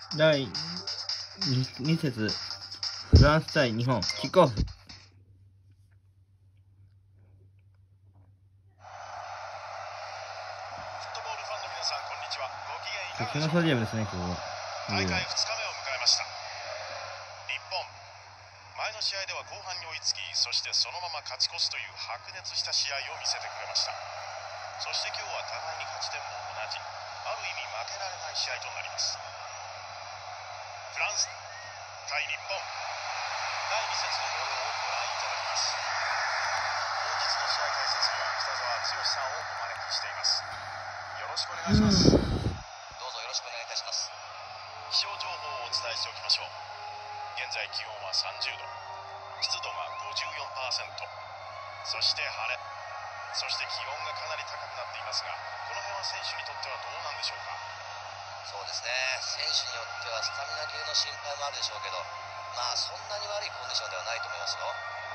第2節フランス対日本キックオフ。このスタジアムですね、今日は。 大会2日目を迎えました。日本、前の試合では後半に追いつき、そしてそのまま勝ち越すという白熱した試合を見せてくれました。そして今日は互いに勝ち点も同じ、ある意味負けられない試合となります。フランス対日本、第2節の模様をご覧いただきます。本日の試合解説には北澤剛さんをお招きしています。よろしくお願いします。気象情報をお伝えしておきましょう。現在気温は30度、湿度が 54%、 そして晴れ、そして気温がかなり高くなっていますが、この辺は選手にとってはどうなんでしょうか。 そうですね、選手によってはスタミナ系の心配もあるでしょうけど、まあそんなに悪いコンディションではないと思いますよ。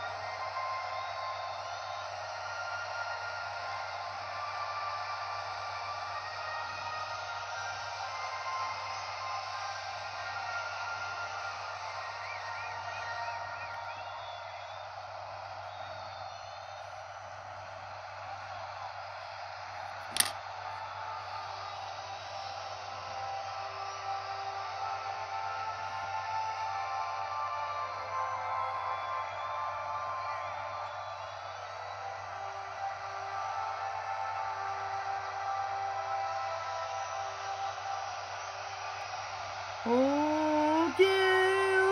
おけを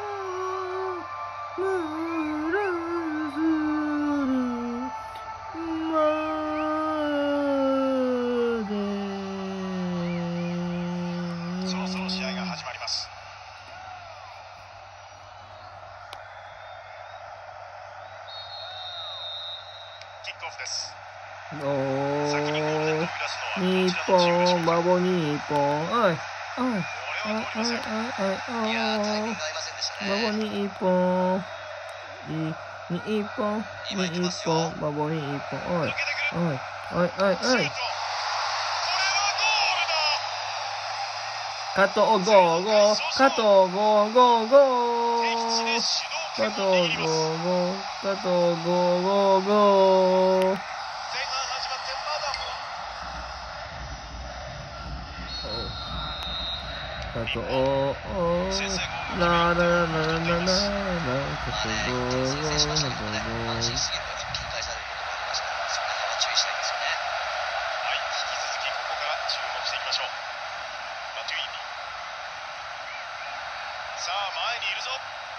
むらするまで。 そろそろ試合が始まります。キックオフです。先にゴールデンを生み出すのは日どちらのチームでしょう本、 か。 バボ日本、おいおいこれは通りません。 いやー、タイミング合いませんでしたバボね。 日本、日本、日本、バボ日本、おい抜けてくる。 おいおいおいシュート。これはゴールだ。 加藤ゴーゴー、加藤ゴーゴーゴー、 敵地で主加藤導権を握りゴます。 ーゴー、加藤ゴーゴーゴー。 前半始まってまだ加藤ラララララララ加藤ゴーゴー先制しましたけどね、 ゴーゴー。 安心すぎると一気に返されることもありますから、その辺は注意したいですよね。 はい、引き続きここから注目していきましょう。マテュイーニ。さあ前にいるぞ。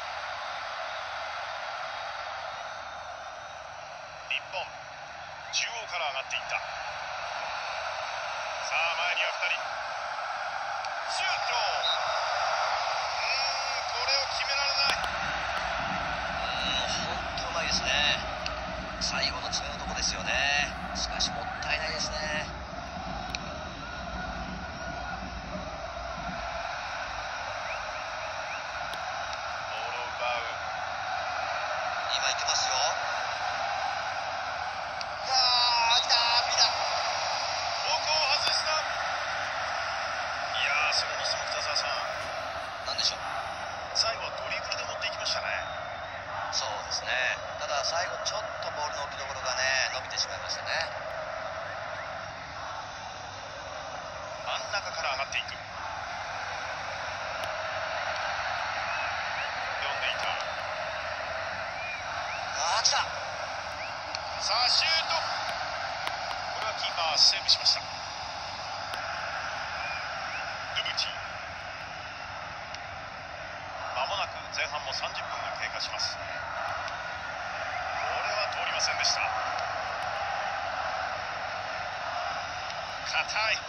日本、中央から上がっていった。さあ前には2人。シュート。これを決められない。 本当うまいですね。最後の詰めのとこですよね。しかしもったいないですね。 ボールを奪う。 今いけますよ。いやー、来たー、フリーだ。 方向を外した。いやー、それにしても北澤さん、 なんでしょう。 最後はドリブルで持っていきましたね。 そうですね。ただ最後ちょっとボールの置きどころがね、伸びてしまいましたね。 真ん中から上がっていく。読んでいた。 あー、来た。 さあシュート。これはキーパーセーブしました。ルブチ。まもなく前半も30分が経過します。これは通りませんでした。硬い。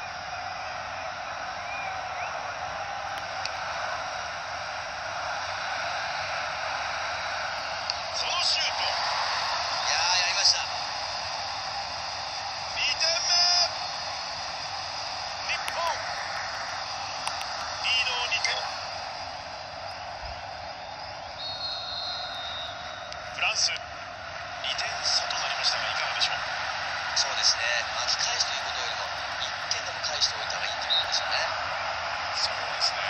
そのシュート。 いやー、やりました。 2点目。日本リードを2点。フランス2点差となりましたがいかがでしょう。 そうですね。巻き返すということよりも1点でも返しておいた方がいいということですよね。 そうですね。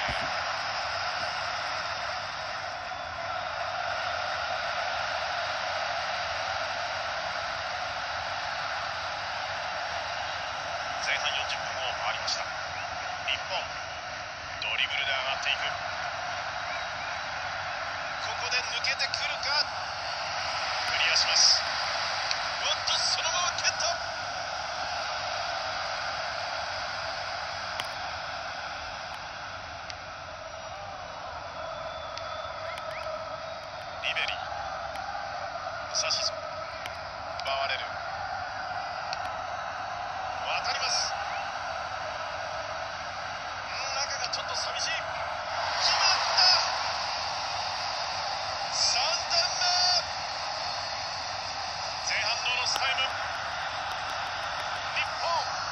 前半40分を回りました。日本ドリブルで上がっていく。ここで抜けてくるか。クリアします。おっと、そのまま蹴った。リベリー、武蔵園、奪われる。渡ります。中がちょっと寂しい。決まった。3点目。前半のロスタイム。日本。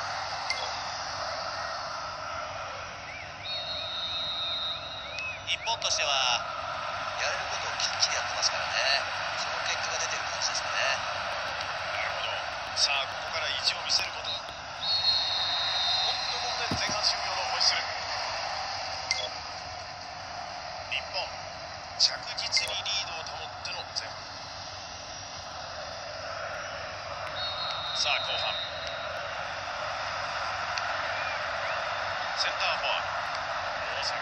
日本としてはやれることをきっちりやってますからね。その結果が出てる感じですかね。 なるほど。さあ、ここから意地を見せること。ここで前半終了のホイッスル。日本着実にリードを保っての前半。さあ、後半。センターフォワード大迫。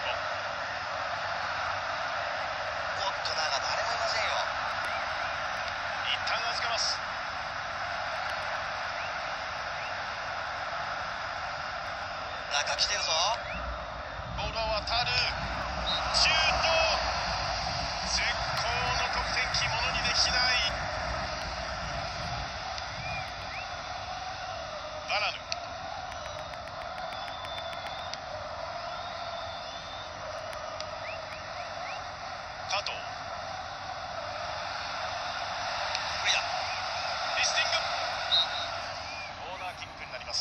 おっと、だが誰もいませんよ。 一旦預けます。 中来てるぞ。 ボールは渡る。シュート。絶好の得点機、ものにできない。バラヌ。加藤。 無理だ。 リスティング。コーナーキックになります。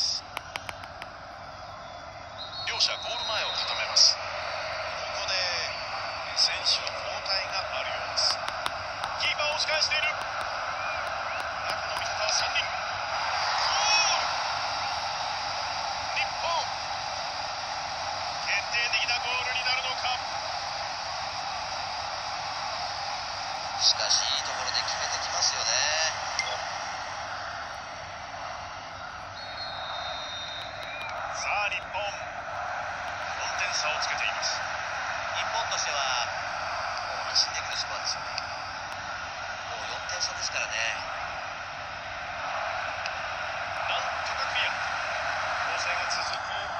両者ゴール前を固めます。ここで選手の交代があるようです。キーパーを押し返している。中の味方は3人。ゴール。日本。決定的なゴールになるのか。 しかしいいところで決めてきますよね。 さあ、日本4点差をつけています。 日本としてはもう安心できるスコアですよね。もう4点差ですからね。 なんとかクリア。攻勢が続く。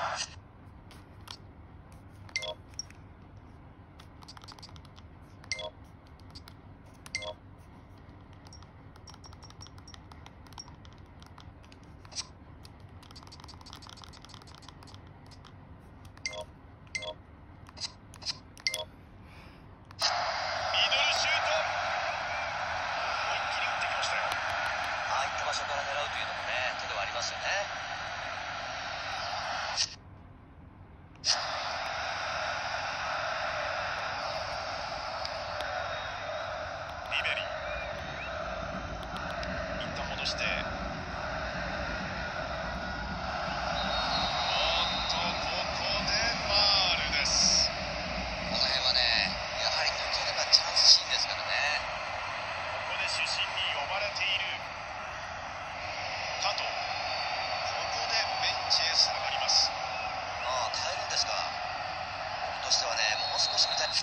場所から狙うというのもね、手ではありますよね。 リベリー一旦戻して、おっとここでファールです。 この辺はね、やはり抜ければチャンスシーンですからね。 ここで主審に呼ばれている加藤。ここでベンチへ下がります。 ああ、変えるんですか。僕としてはね、もう少し見たい。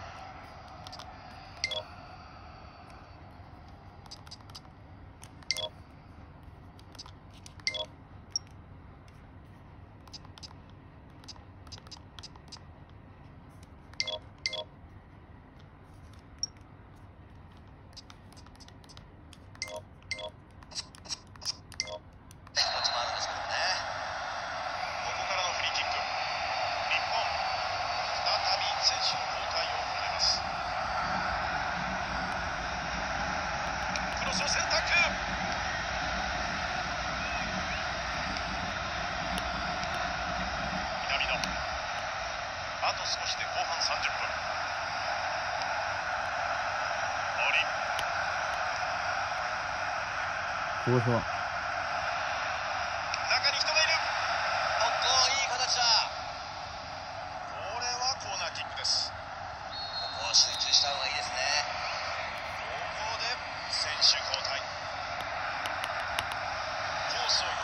選手の交代を行います。クロスを選択。南野。あと少しで後半30分。森。 ここしょ。 中に人がいる。 おっと、いい形だ。 ゴーした方がいいですね。 ここで選手交代。コースを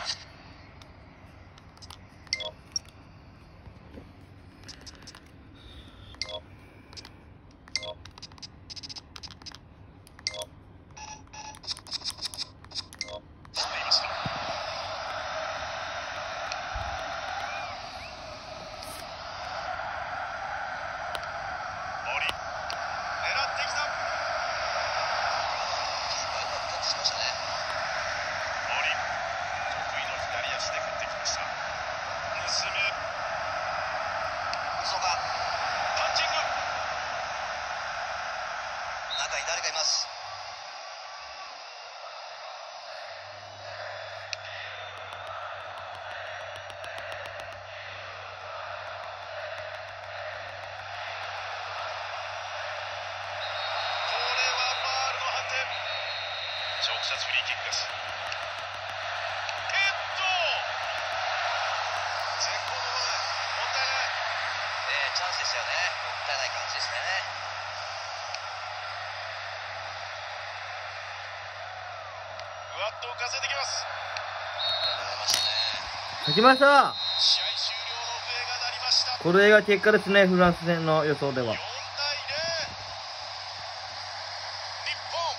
中に誰かいます。 これはファールの判定。直接フリーキックです。絶好の場面、もったいない。 チャンスでしたよね。もったいない感じですね。 ふわっと浮かせてきます。 勝ちました。 試合終了の笛が鳴りました。 これが結果ですね、フランス戦の予想では。 4対0。日本、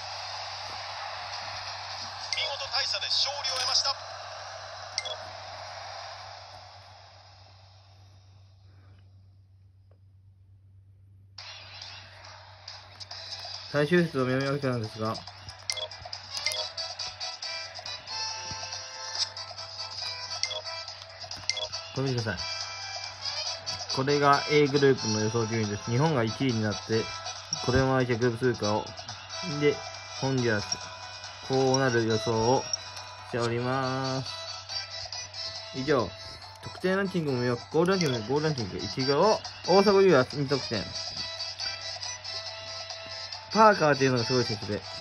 見事大差で勝利を得ました。 最終節を見分けたんですが、ごめんなさい。これが A グループの予想順位です。日本が1位になって、これまでグループ通過を、で、ホンジュラス、こうなる予想をしております。以上、得点ランキングも見よう。ゴールランキング、ゴールランキング1号、大迫勇也2得点。パーカーっていうのがすごい選手で、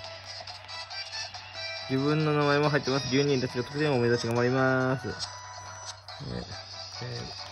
自分の名前も入ってます。12人たちが得点を目指して頑張ります。